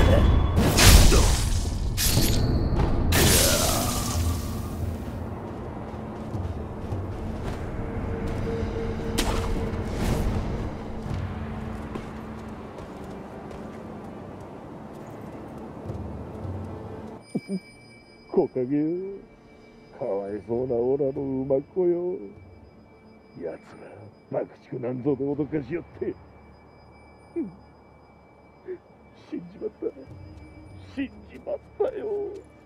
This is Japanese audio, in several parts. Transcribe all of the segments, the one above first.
木陰よ、かわいそうなオラの馬子よ。やつら爆竹なんぞで脅かしよって死んじまった、死んじまったよ。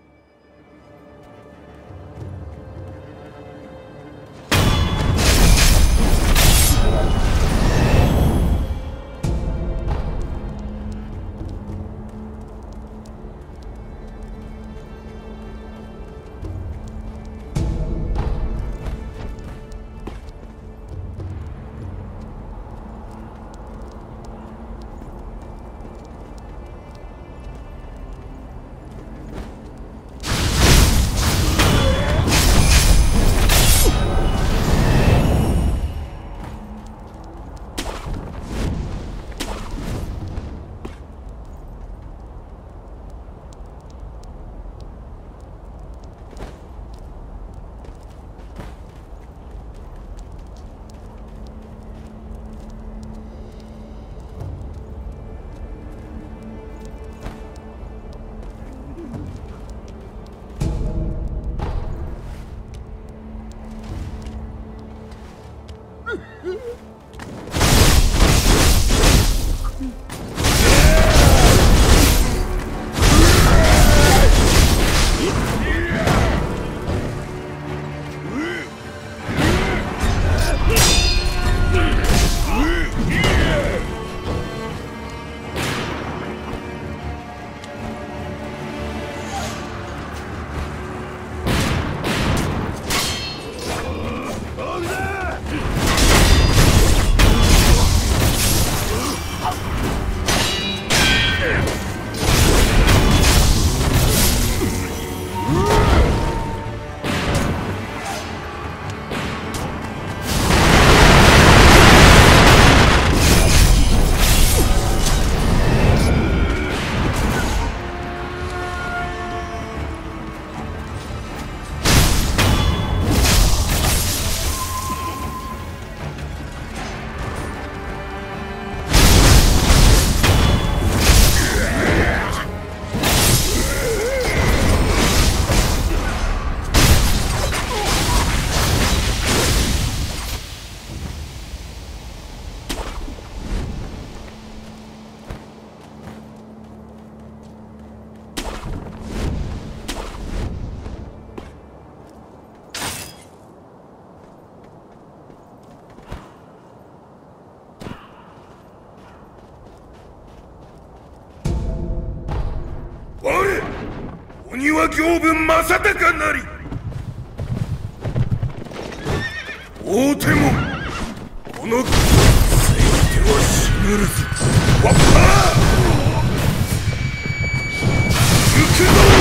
鬼は行分正隆なり。大手もこのついては死ぬるぞ。わっぱ行くぞ。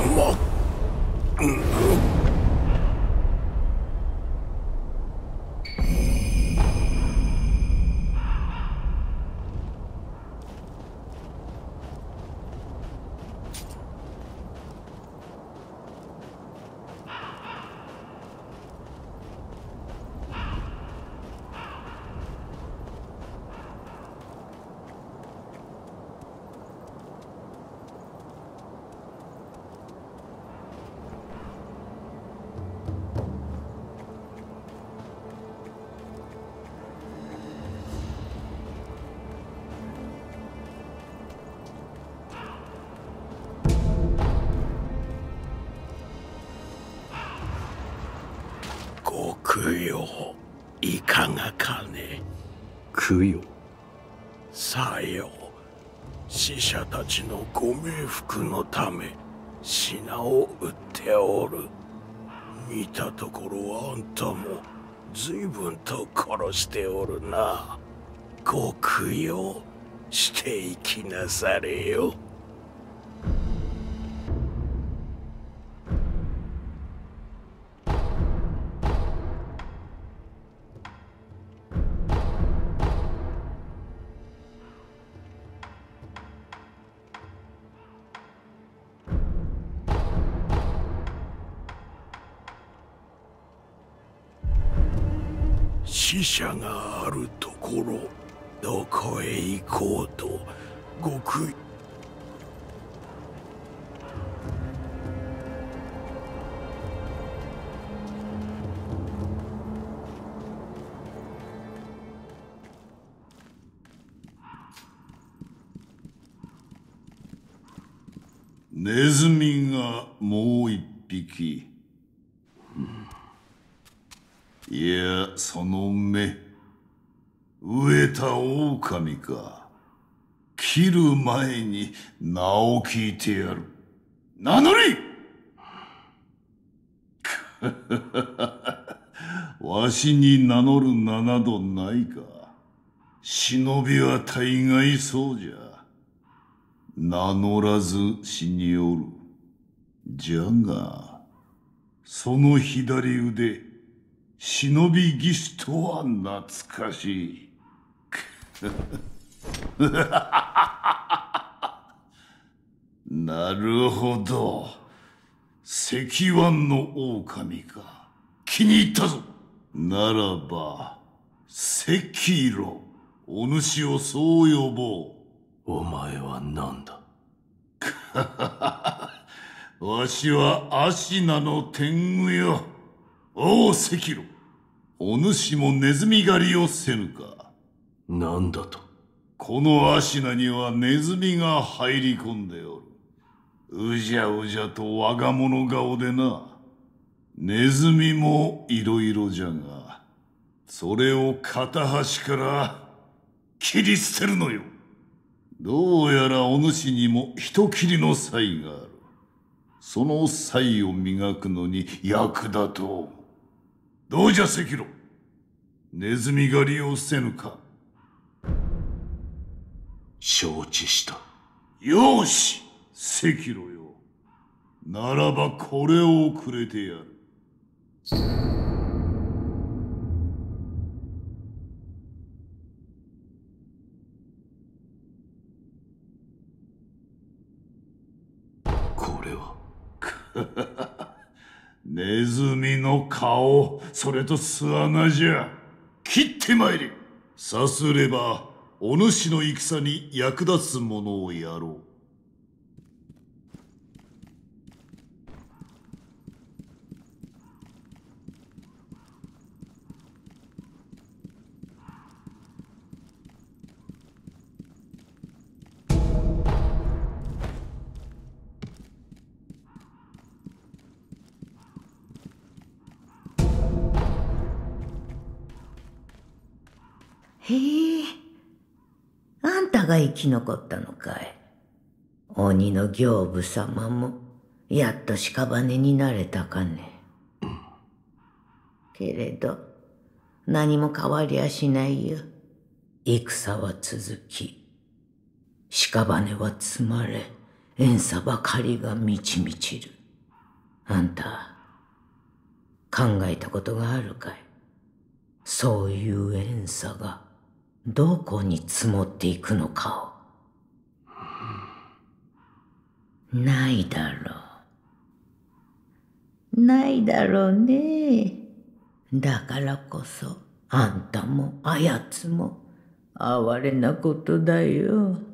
ご供養いかがかね。 供養。 さよう、死者たちのご冥福のため品を売っておる。見たところあんたも随分と殺しておるな。ご供養していきなされよ。死者があるところ、どこへ行こうとご供養。 ネズミがもう一匹。いや、その目、飢えた狼か。切る前に名を聞いてやる。名乗りわしに名乗る名などないか。忍びは大概そうじゃ。名乗らず死におる。じゃが、その左腕、忍び義手とは懐かしい。なるほど。石腕の狼か。気に入ったぞ。ならば、SEKIRO、お主をそう呼ぼう。 お前は何だ。 わしはアシナの天狗よ。おうSEKIRO、お主もネズミ狩りをせぬか。 何だと。 このアシナにはネズミが入り込んでおる。うじゃうじゃと我が物顔でな。ネズミもいろいろじゃが、それを片端から切り捨てるのよ。どうやらお主にも人斬りの才がある。その才を磨くのに役立とう。どうじゃSEKIRO、ネズミ狩りをせぬか。 承知した。 よしSEKIROよ。ならばこれをくれてやる。 これはネズミの顔、それと巣穴じゃ。切ってまいれ。さすればお主の戦に役立つものをやろう。 へえ、あんたが生き残ったのかい。鬼の刑部様もやっと屍になれたかね。けれど何も変わりやしないよ。戦は続き、屍は積まれ、怨嗟ばかりが満ち満ちる。 あんた、考えたことがあるかい？そういう怨嗟がどこに積もっていくのかを。ないだろう。ないだろうね。だからこそ、あんたもあやつも哀れなことだよ。